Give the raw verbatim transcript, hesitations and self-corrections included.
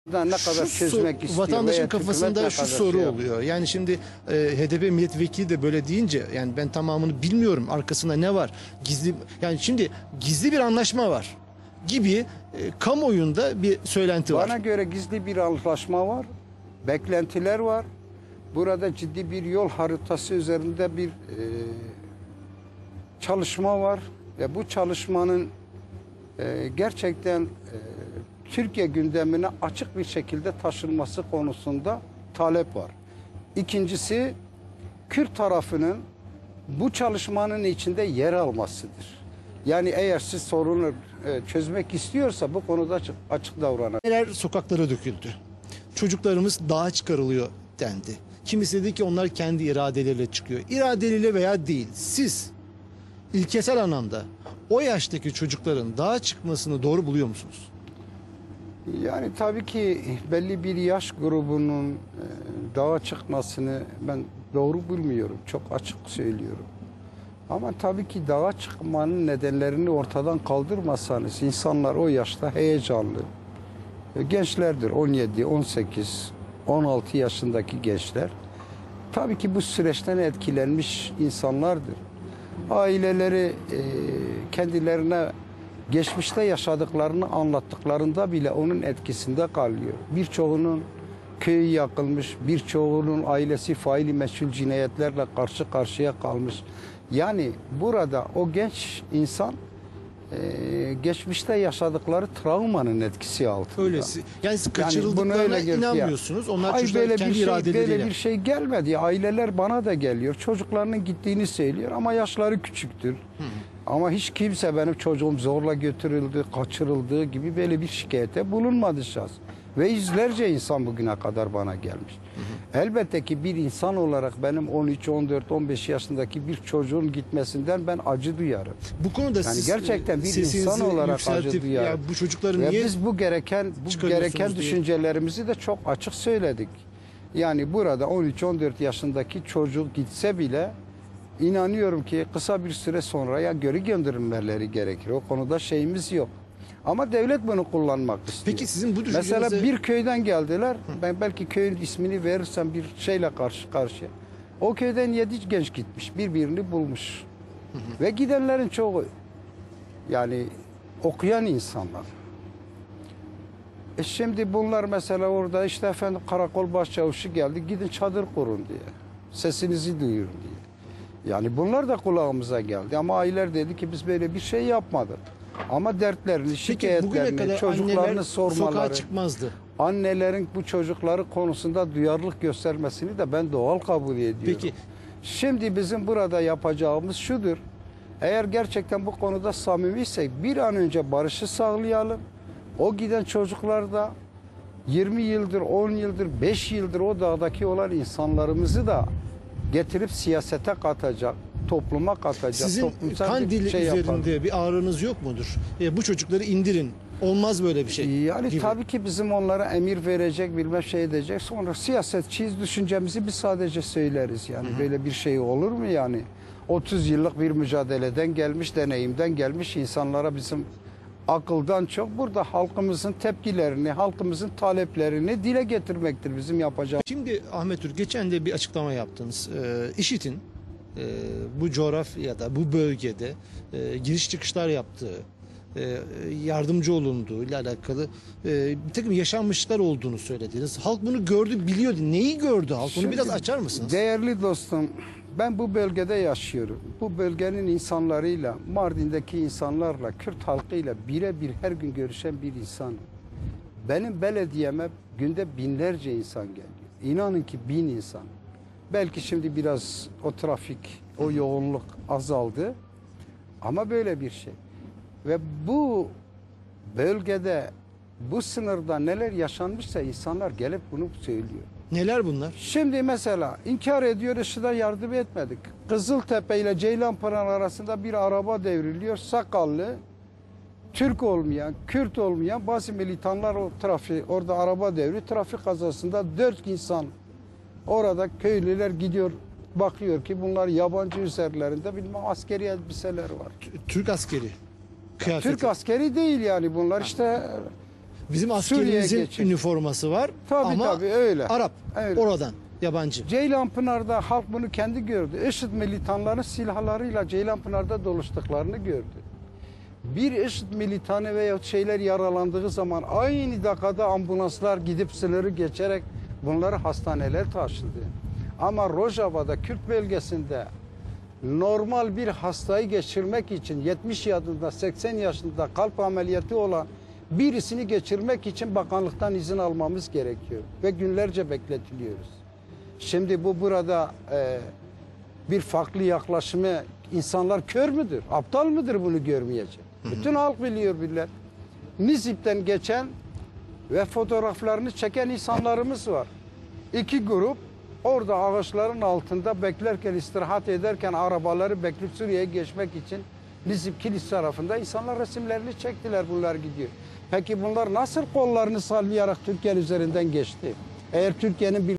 ne kadar Şu çözmek sor- istiyor vatandaşın veya kafasında hükümet ne şu kadar soru şey oluyor. Yani şimdi e, H D P milletvekili de böyle deyince, yani ben tamamını bilmiyorum, arkasında ne var? Gizli, yani şimdi gizli bir anlaşma var gibi e, kamuoyunda bir söylenti var. Bana göre gizli bir anlaşma var, beklentiler var. Burada ciddi bir yol haritası üzerinde bir e, çalışma var ve bu çalışmanın e, gerçekten e, Türkiye gündemine açık bir şekilde taşınması konusunda talep var. İkincisi, Kürt tarafının bu çalışmanın içinde yer almasıdır. Yani eğer siz sorunu e, çözmek istiyorsa bu konuda açık, açık davranır. Neler sokaklara döküldü. Çocuklarımız dağa çıkarılıyor dendi. Kimisi dedi ki onlar kendi iradeleriyle çıkıyor. İradeleriyle veya değil. Siz ilkesel anlamda o yaştaki çocukların dağa çıkmasını doğru buluyor musunuz? Yani tabii ki belli bir yaş grubunun e, dağa çıkmasını ben doğru bulmuyorum. Çok açık söylüyorum. Ama tabii ki dağa çıkmanın nedenlerini ortadan kaldırmasanız insanlar o yaşta heyecanlı. E, gençlerdir, on yedi, on sekiz, on altı yaşındaki gençler. Tabii ki bu süreçten etkilenmiş insanlardır. Aileleri e, kendilerine geçmişte yaşadıklarını anlattıklarında bile onun etkisinde kalıyor. Birçoğunun köyü yakılmış, birçoğunun ailesi faili meçhul cinayetlerle karşı karşıya kalmış. Yani burada o genç insan e, geçmişte yaşadıkları travmanın etkisi altında. Öylesi. Yani siz Yani kaçırıldıklarına bunu öyle gör- inanmıyorsunuz. Onlar Hayır, çocuklar böyle kendi bir şey, iradeleriyle. böyle bir şey gelmedi. Aileler bana da geliyor. Çocuklarının gittiğini söylüyor ama yaşları küçüktür. Hı. Ama hiç kimse benim çocuğum zorla götürüldü, kaçırıldığı gibi böyle bir şikayete bulunmadı şahs. Ve yüzlerce insan bugüne kadar bana gelmiş. Hı hı. Elbette ki bir insan olarak benim on üç, on dört, on beş yaşındaki bir çocuğun gitmesinden ben acı duyarım. Bu konuda yani siz gerçekten bir sesinizi insan olarak acı yükseltip, duyarım. ya bu çocukları Ve niye biz bu gereken bu gereken diye. düşüncelerimizi de çok açık söyledik. Yani burada on üç, on dört yaşındaki çocuk gitse bile inanıyorum ki kısa bir süre sonra ya geri gönderilmeleri gerekir. O konuda şeyimiz yok. Ama devlet bunu kullanmak istiyor. Peki sizin bu düşüncenize... Mesela bir köyden geldiler. Hı. Ben belki köyün ismini verirsem bir şeyle karşı karşıya. O köyden yedi genç gitmiş. Birbirini bulmuş. Hı hı. Ve gidenlerin çoğu yani okuyan insanlar. E şimdi bunlar mesela orada işte efendim karakol başçavuşu geldi. Gidin çadır kurun diye. Sesinizi duyurun diye. Yani bunlar da kulağımıza geldi. Ama aileler dedi ki biz böyle bir şey yapmadık. Ama dertlerini, şikayetlerini, çocuklarını sormaları, sokağa çıkmazdı. Annelerin bu çocukları konusunda duyarlılık göstermesini de ben doğal kabul ediyorum. Peki. Şimdi bizim burada yapacağımız şudur. Eğer gerçekten bu konuda samimiysek bir an önce barışı sağlayalım. O giden çocuklar da yirmi yıldır, on yıldır, beş yıldır o dağdaki olan insanlarımızı da getirip siyasete katacak, topluma katacak. Sizin Kandil şey üzerinde yapalım. bir ağrınız yok mudur? E, bu çocukları indirin. Olmaz böyle bir şey. Yani gibi. Tabii ki bizim onlara emir verecek, bilmem şey edecek. Sonra siyasetçiyiz, düşüncemizi biz sadece söyleriz. Yani hı hı. Böyle bir şey olur mu yani? otuz yıllık bir mücadeleden gelmiş, deneyimden gelmiş insanlara bizim akıldan çok burada halkımızın tepkilerini, halkımızın taleplerini dile getirmektir bizim yapacağımız. Şimdi Ahmet Türk, geçen de bir açıklama yaptınız. Ee, IŞİD'in e, bu coğrafyada, bu bölgede e, giriş çıkışlar yaptığı, e, yardımcı olunduğu ile alakalı e, bir takım yaşanmışlıklar olduğunu söylediniz. Halk bunu gördü, biliyordu. Neyi gördü halk? Bunu Şimdi, biraz açar mısınız? Değerli dostum, ben bu bölgede yaşıyorum. Bu bölgenin insanlarıyla, Mardin'deki insanlarla, Kürt halkıyla birebir her gün görüşen bir insanım. Benim belediyeme günde binlerce insan geliyor. İnanın ki bin insan. Belki şimdi biraz o trafik, o yoğunluk azaldı. Ama böyle bir şey. Ve bu bölgede, bu sınırda neler yaşanmışsa insanlar gelip bunu söylüyor. Neler bunlar? Şimdi mesela inkar ediyor, IŞİD'e yardım etmedik. Kızıltepe ile Ceylanpınar arasında bir araba devriliyor. Sakallı, Türk olmayan, Kürt olmayan bazı militanlar o trafik, orada araba devri trafik kazasında dört insan orada köylüler gidiyor, bakıyor ki bunlar yabancı üzerlerinde bilmem askeri elbiseler var. Türk askeri kıyafeti. Türk askeri değil yani bunlar işte Bizim Suriye'ye askerimizin geçecek. üniforması var Tabii, ama tabii, öyle. Arap, Öyle. oradan yabancı. Ceylanpınar'da halk bunu kendi gördü. IŞİD militanların silahlarıyla Ceylanpınar'da dolaştıklarını gördü. Bir IŞİD militanı veya şeyler yaralandığı zaman aynı dakikada ambulanslar gidip sınırı geçerek bunları hastaneler taşıdı. Ama Rojava'da, Kürt bölgesinde normal bir hastayı geçirmek için yetmiş yaşında, seksen yaşında kalp ameliyatı olan birisini geçirmek için bakanlıktan izin almamız gerekiyor. Ve günlerce bekletiliyoruz. Şimdi bu burada e, bir farklı yaklaşımı, insanlar kör müdür, aptal mıdır bunu görmeyecek? Bütün halk biliyor billah. Nizip'ten geçen ve fotoğraflarını çeken insanlarımız var. İki grup orada ağaçların altında beklerken, istirahat ederken arabaları bekleyip Suriye'ye geçmek için Nizip Kilis tarafında insanlar resimlerini çektiler, bunlar gidiyor. Peki bunlar nasıl kollarını sallayarak Türkiye üzerinden geçti? Eğer Türkiye'nin bir